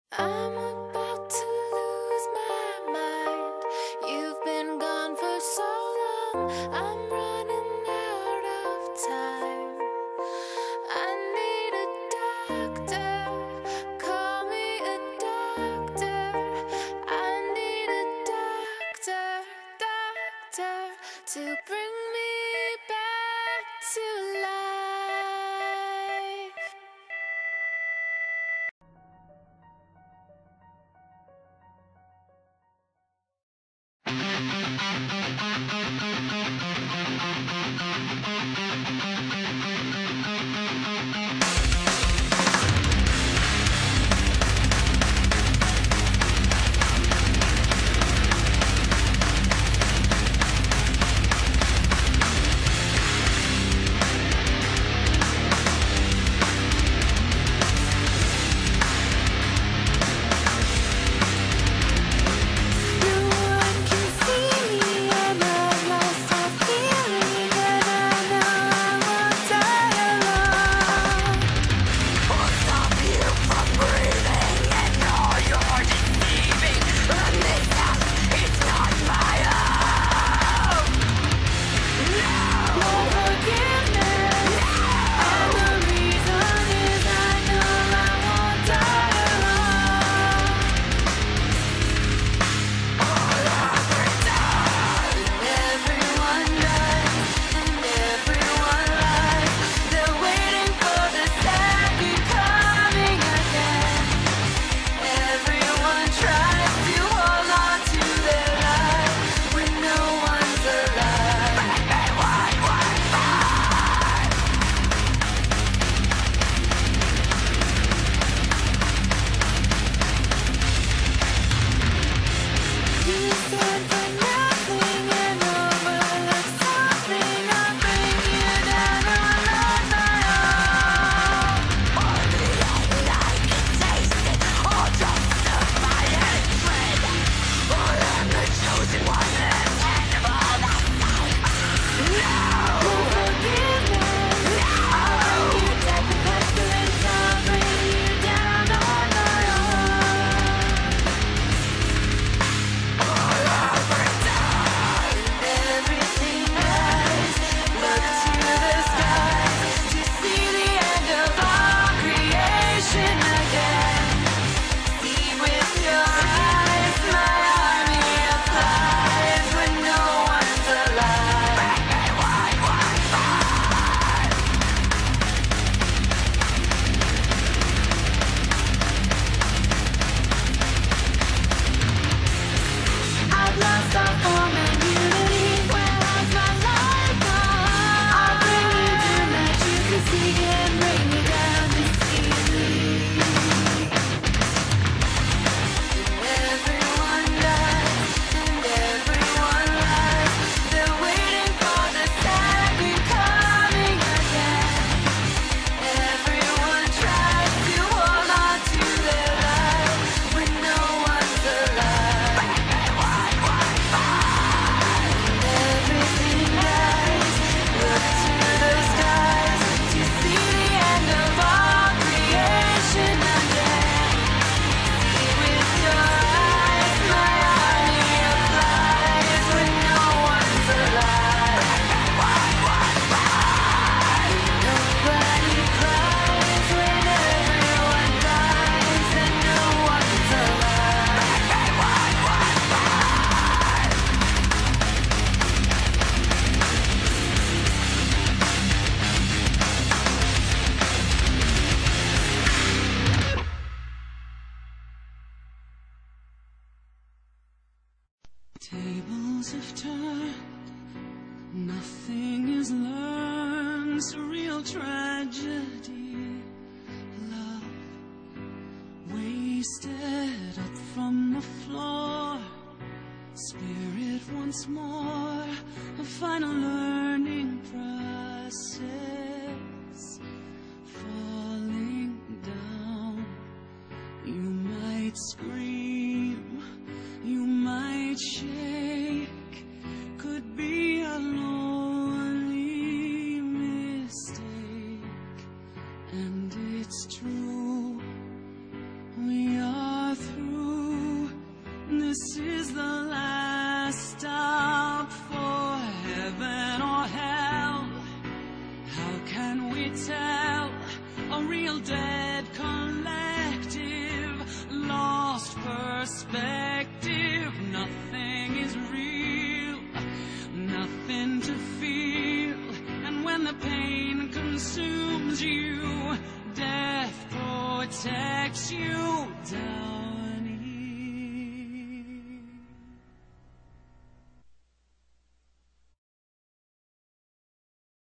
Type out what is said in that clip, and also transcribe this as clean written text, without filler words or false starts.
I'm about to lose my mind. You've been gone for so long, I'm running out of time. I need a doctor, call me a doctor. I need a doctor to bring me back to life. Tables have turned, nothing is learned, surreal tragedy, love wasted up from the floor, spirit once more, a final learning process, falling down, you might scream, you might shake, could be a lonely mistake, and it's true, we are Evil dead collective, lost perspective. Nothing is real, nothing to feel. And when the pain consumes you, death protects you down.